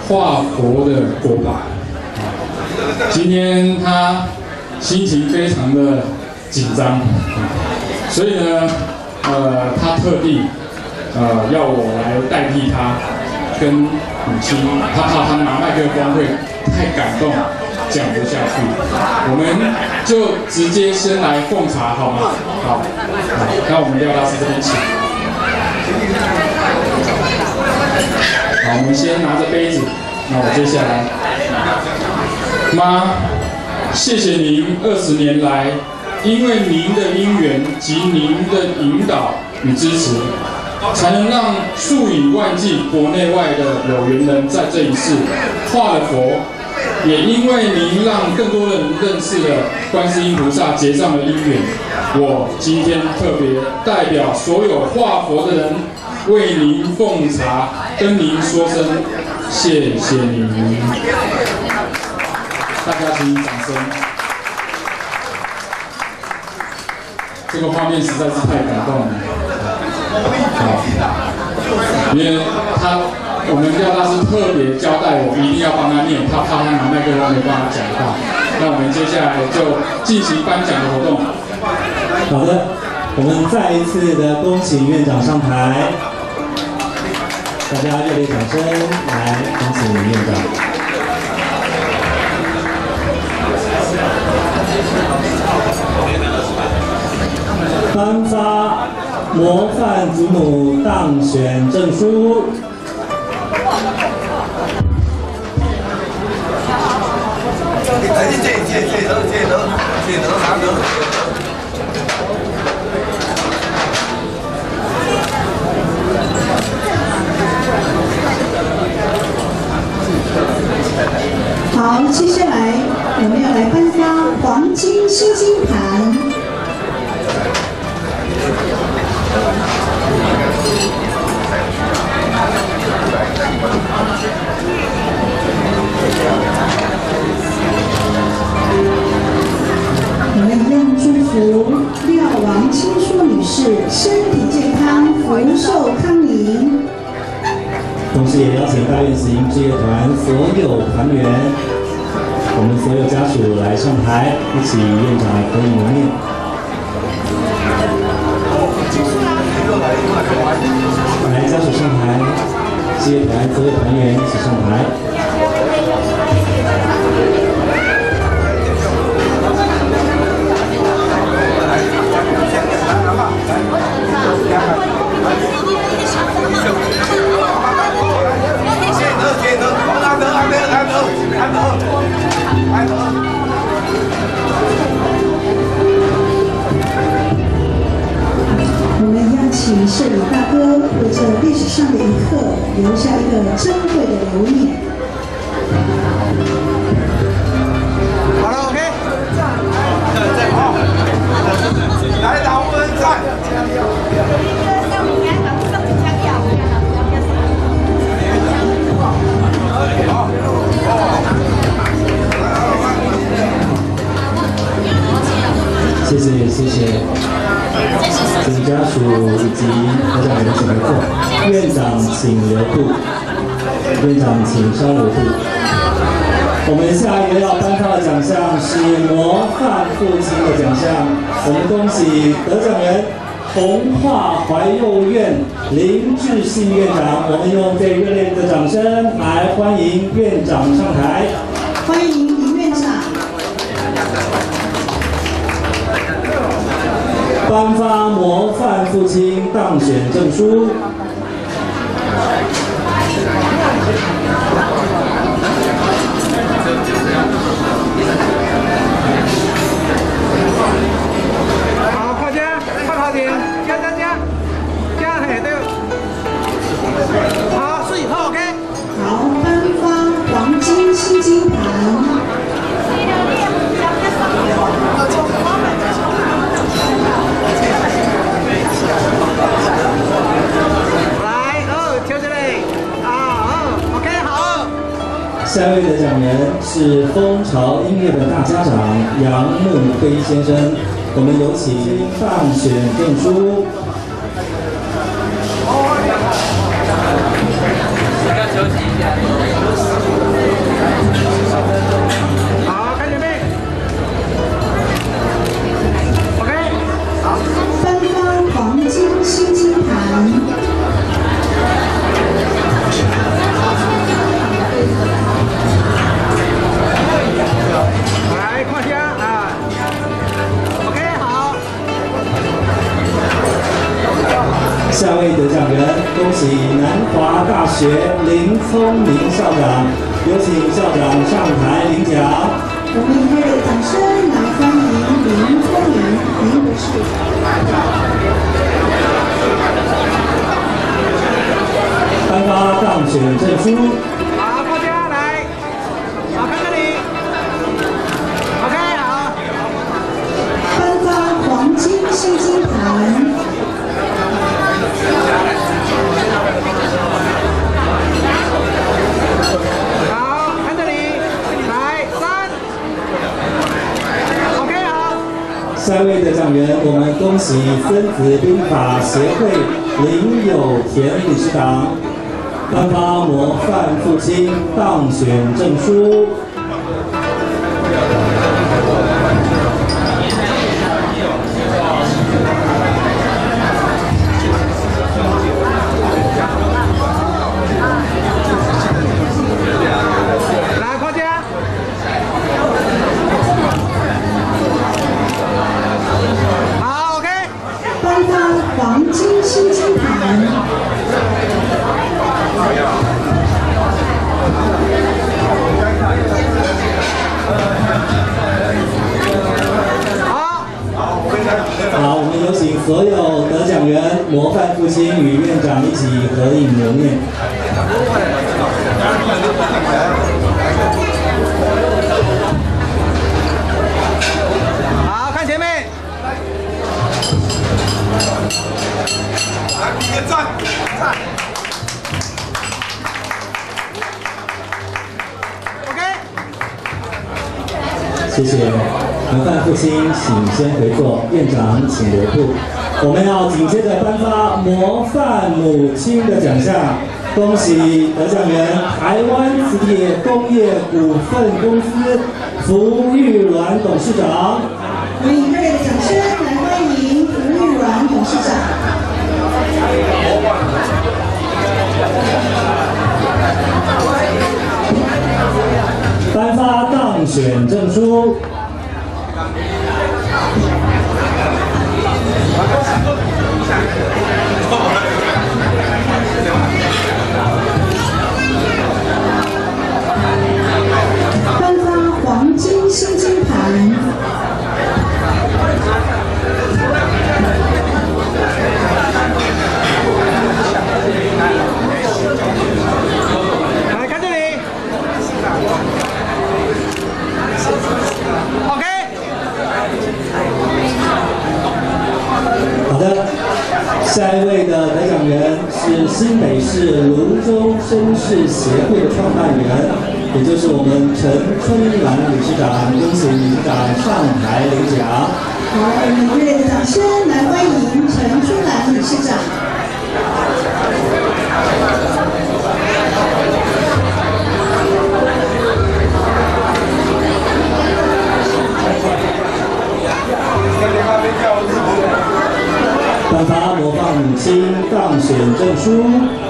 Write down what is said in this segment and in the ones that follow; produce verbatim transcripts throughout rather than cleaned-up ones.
画佛的国宝。今天他心情非常的紧张，所以呢，呃，他特地呃要我来代替他跟母亲，他怕他拿麦克风会太感动，讲不下去，我们就直接先来奉茶好吗？好，好，那我们廖大师这边请。好，我们先拿着杯子，那我接下来，妈，谢谢您二十年来，因为您的因缘及您的引导与支持，才能让数以万计国内外的有缘人在这一世化了佛，也因为您让更多人认识了观世音菩萨结上的因缘，我今天特别代表所有化佛的人，为您奉茶，跟您说声谢谢您。大家请掌声。这个画面实在是太感动了。好，因为他我们廖大师特别交代我一定要帮他念，他怕他拿麦克风没办法讲话。那我们接下来就进行颁奖的活动。 好的，我们再一次的恭请院长上台。大家热烈掌声，来恭喜院长。颁发模范祖母当选证书。 好，接下来我们要来颁发黄金心经盘。我们一样祝福廖王清书女士身体健康，福寿康宁。 同时也邀请大院慈音志乐团所有团员，我们所有家属来上台，一起与院长合影留念。来，家属上台，志乐团所有团员一起上台。 我们要请摄影大哥为这历史上的一刻留下一个珍贵的留念。 好了 ，OK。好，来老文站。 谢谢谢谢，请家属以及大家人请回座。院长请留步，院长请稍留步。我们下一个要颁发的奖项是模范父亲的奖项，我们恭喜得奖人弘化怀幼院林志信院长，我们用最热烈的掌声来欢迎院长上台。 欢迎林院长。 颁发模范父亲当选证书。 好，快加，快跑点，加加加，加嘿对。好，是以后 OK。 好，颁发黄金心经盘。 下一位得奖人是风潮音乐的大家长杨木辉先生，我们有请当选证书。 要休息一下。 学林聪明校长，有请校长上台领奖。 我们以热烈的掌声来欢迎林聪明林博士。 颁发当选证书。 好，大家来，好，看这里 ，OK， 好。 颁发黄金星星盘。 好，看这里，来三 ，OK， 好。 下一位得奖人，我们恭喜孙子兵法协会林有田理事长颁发模范父亲当选证书。 来，夸奖。好 ，OK。 颁发黄金星星盘。 好，我们有请所有得奖人、模范父亲与院长一起合影留念。 好，看前面。 来，比个赞，赞。 OK。 谢谢。模范父亲，请先回座，院长请留步。我们要紧接着颁发模范母亲的奖项，恭喜得奖人台湾磁铁工业股份公司福玉鸾董事长。 我们以热烈的掌声来欢迎福玉鸾董事长。 颁发当选证书。 颁发黄金星星盘。 来看这里 ，OK。 好的，下一位的得奖人是新北市泸州绅士协会的创办人，也就是我们陈春兰理事长，恭喜理事长上台领奖。 好，我们热烈的掌声来欢迎陈春兰理事长。 颁发模范母亲当选证书。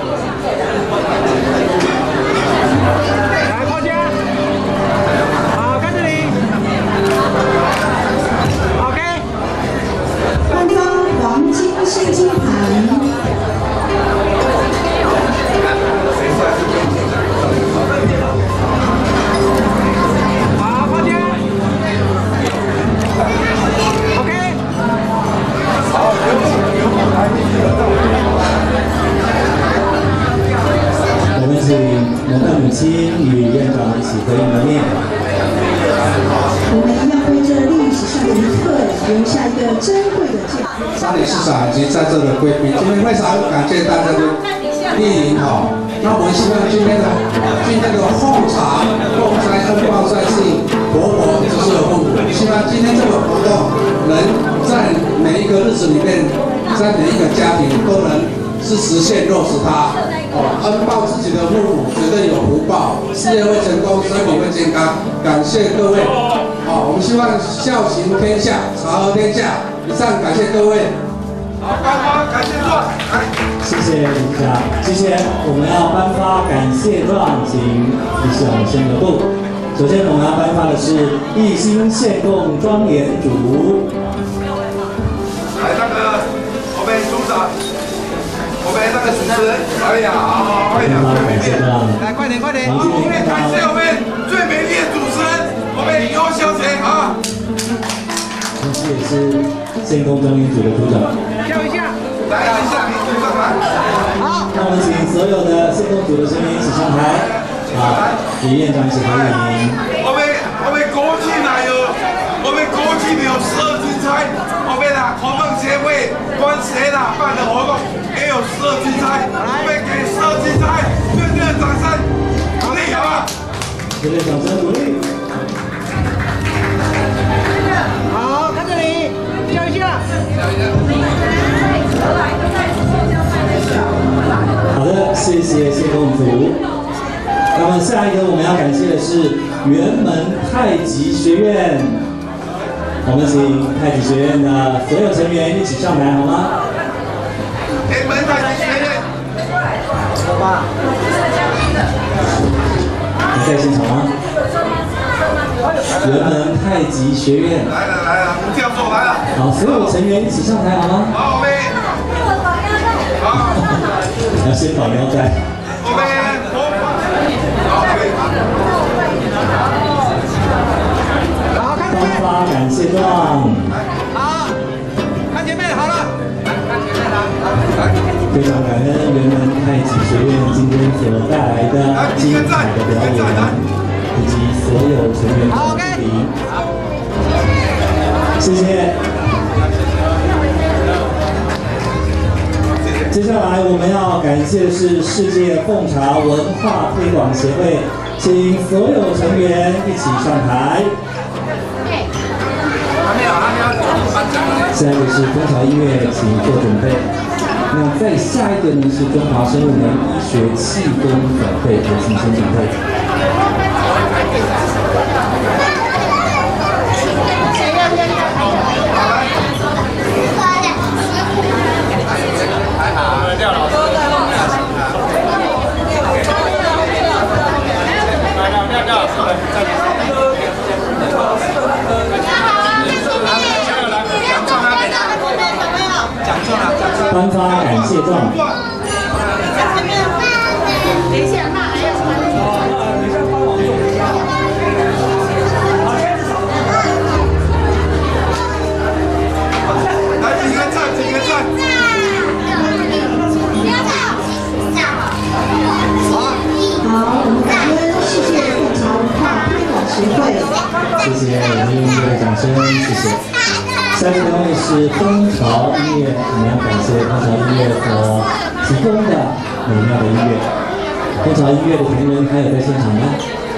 来，夸奖。好，看这里 ，OK。 颁发黄金星星盘。 好，夸奖。OK。 我们请模范母亲与院长一起合影留念。 我们一样为这历史上的一刻留下一个珍贵的纪念。 张理事长以及在座的贵宾，今天非常感谢大家的莅临哈。那我们希望今天的今天的奉茶、奉斋、恩报在信、活活只是有父母。希望今天这个活动能在每一个日子里面，在每一个家庭都能是实现落实它。哦，恩报自己的父母，绝对有福报，事业会成功，身体会健康。感谢各位。好，我们希望孝行天下，茶和天下。以上感谢各位。 好，颁发感谢状，来。 谢谢理事长。接下来我们要颁发感谢状，请理事长先留步。首先我们要颁发的是一心献贡庄严主。 来，那个我们组长，我们那个主任持人。哎呀，好，快点， 感谢让来，快点，快点。 王经理看感谢我们最美丽的主持人，我们尤小姐啊。 同时也是县公中医组的组长。 叫一下。 来一下，你组上来。 好。 那我们请所有的县公组的成员一起上台。啊，李院长一起欢迎。 我们我们国际呢有，我们国际有十二金钗，我们啊活动协会关协呢办的活动也有十二金钗，我们给十二金钗热烈的掌声鼓励好吧？ 热烈掌声鼓励。 好，看着你，叫一下。 好的，谢谢谢公组。那么下一个我们要感谢的是辕门太极学院，我们请太极学院的所有成员一起上台好吗？ 辕门太极学院， 好吧。你在现场吗？辕门太极学院。 来了来了，吴教授来了。 好，所有成员一起上台好吗？ 好，我们。好。 要先保镖在。 我们。 好，看前面。 颁发感谢状。 好，看前面，好了。看前面了。 非常感恩辕门太极学院今天所带来的精彩的表演，以及所有成员的莅临。谢谢。接下来我们要感谢的是世界奉茶文化推广协会，请所有成员一起上台。下一个是风潮音乐，请做准备。那再下一个呢是中华生物能医学气功总会，有请先准备。颁发感谢状。 等一下，那还有什么？ 来几个赞，几个赞。 好，我们感恩世界奉茶文化推广协会。 谢谢我们音乐的掌声，谢谢。下面两位是风潮音乐，我们要感谢风潮音乐所提供的美妙的音乐。风潮音乐的同仁还有在现场吗？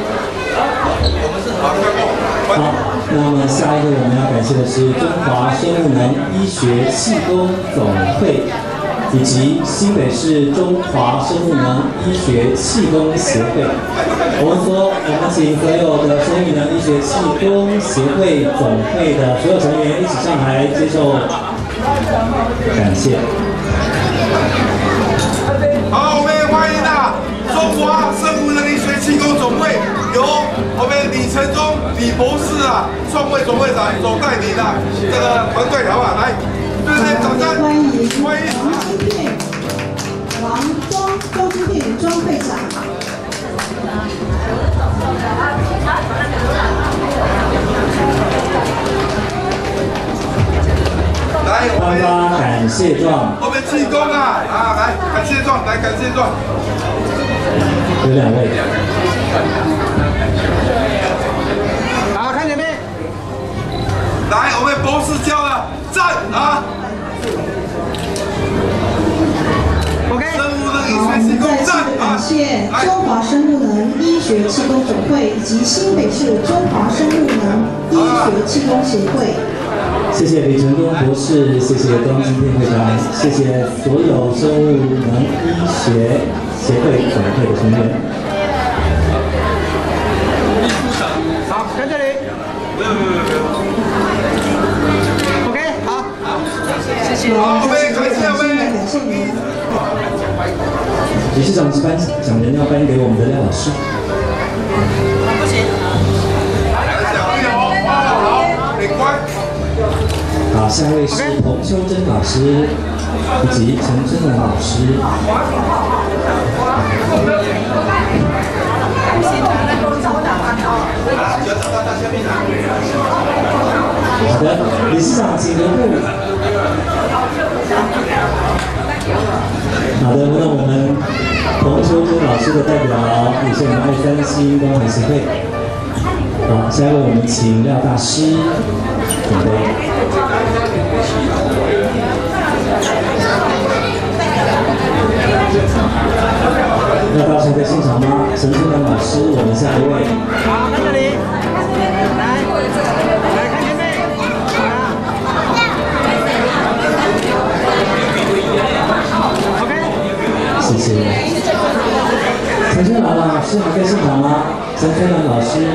好，那么下一个我们要感谢的是中华生物能医学气功总会，以及新北市中华生物能医学气功协会。我们说，我们请所有的生物能医学气功协会总会的所有成员一起上台接受感谢。 好，我们欢迎啊，中华生物能医学气功总会由我们李承忠李博士啊，创会总会长所带领的这个团队，好不好？来，热烈掌声欢迎欢迎王金片、王庄庄金片庄会长。 来，我颁们发感谢状。 我们气功啊啊，来感谢状，来感谢状。 有两位。 好，看前面。 来，我们博士教了，赞啊！ 好，我们再次的感谢中华生物能医学气功总会以及新北市中华生物能医学气功协会。 谢谢李承忠博士，谢谢庄金片会长，谢谢所有生物能医学协会总会的成员。 好，在这里。 没有没有没有。 OK， 好，好，谢谢。 好，再次的感谢，感谢您。 理事长是颁奖人要颁给我们的廖老师。 不行。来奖励哦，哇，好，很乖。 好，下一位是彭秋珍老师。 以及陈真文老师。好的，理事长请留步。好的，那我们彭秋珍老师的代表也是我们爱三星工程协会。好，下一位我们请廖大师准备。廖大师在现场吗？陈春兰老师，我们下一位。 好，在这里，来，来看前面，好 ，OK。 谢谢。陈春兰老师还在现场吗？陈春兰老师。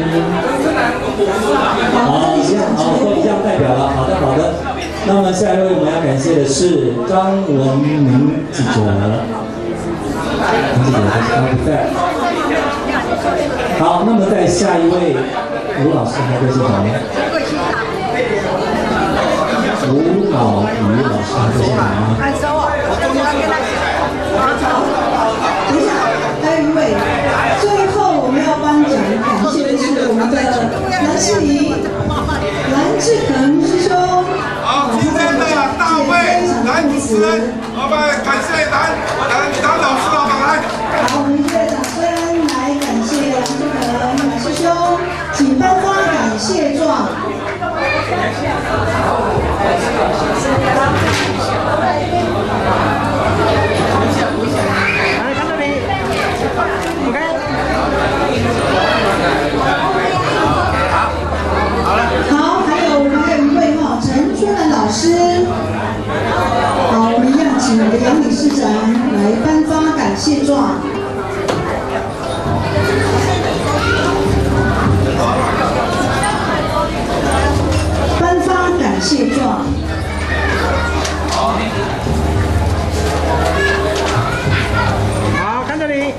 好，一样，好，都一样代表了。好的，好的。那么下一位我们要感谢的是张文明记者。记者他不在。好，那么在下一位吴老师还在现场吗？吴老于老师还在现场吗？ 等一下，还有一位，最后我们要颁奖感谢的是我们的蓝世仪、蓝志恒师兄。 好，今天的大会男主持人，我们感谢蓝蓝蓝老师老板来。 好，我们热烈掌声来感谢蓝志恒蓝师兄，请颁发感谢状。 来看这里 ，OK。 好，还有我们还有一位哈陈春兰老师。好，我们一样请我们的杨理事长来颁发感谢状。颁发感谢状。 好，看这里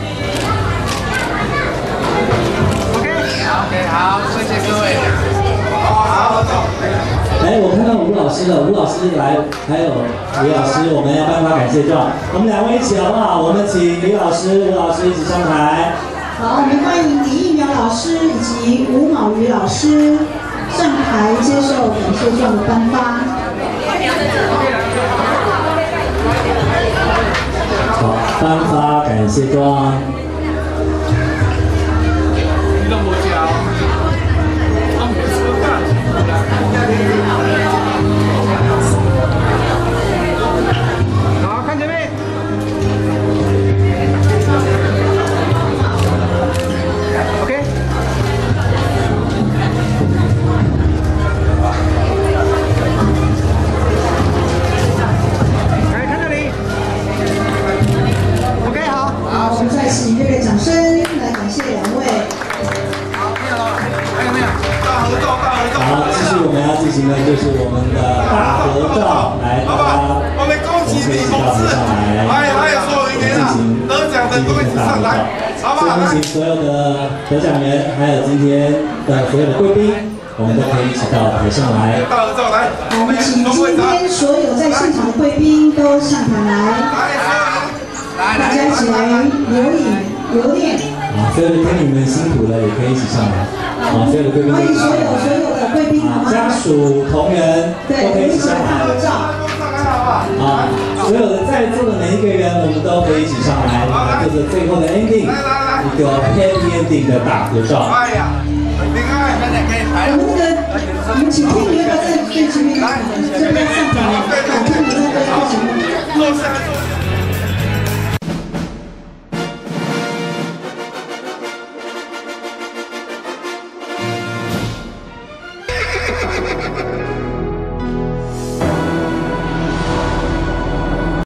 ，OK。OK， 好，谢谢各位。好， 哎，我看到吴老师了，吴老师来，还有李老师，我们要颁发感谢状，我们两位一起好不好？我们请李老师、吴老师一起上台。 好，我们欢迎李一苗老师以及吴卯瑜老师上台接受感谢状的颁发。 好，颁发感谢状。 好，看前面。OK。来看这里。OK， 好。 好，我们再次以热烈掌声来感谢两位。 好，没有了，还有没有？大合照，大合照。 好，继续我们要进行的就是我们的大合照，来，大家我们恭喜李同志，还有还有所有人员啊，得奖的都一起上台，好不好？ 恭喜所有的得奖人，还有今天的所有的贵宾，我们都可以一起到台上来。 大合照来， 我们请今天所有在现场的贵宾都上台来，大家一起来留影留念。 啊，所有的天女们辛苦了，也可以一起上来。啊，所有的贵宾都欢迎可以上所有所来。 有的贵宾好啊， 吗？ 家属、同仁都对， 可以一起上大合来。 照。 啊，所有的在座的每一个人，我们都可以一起上来，来做着最后的 ending， 一个 happy ending 的大合照。 哎呀，你看，现在可以排我们那个，我们请天女要不要在最前面，这边上台，好，天女要不要在最前面？ 坐下，坐下。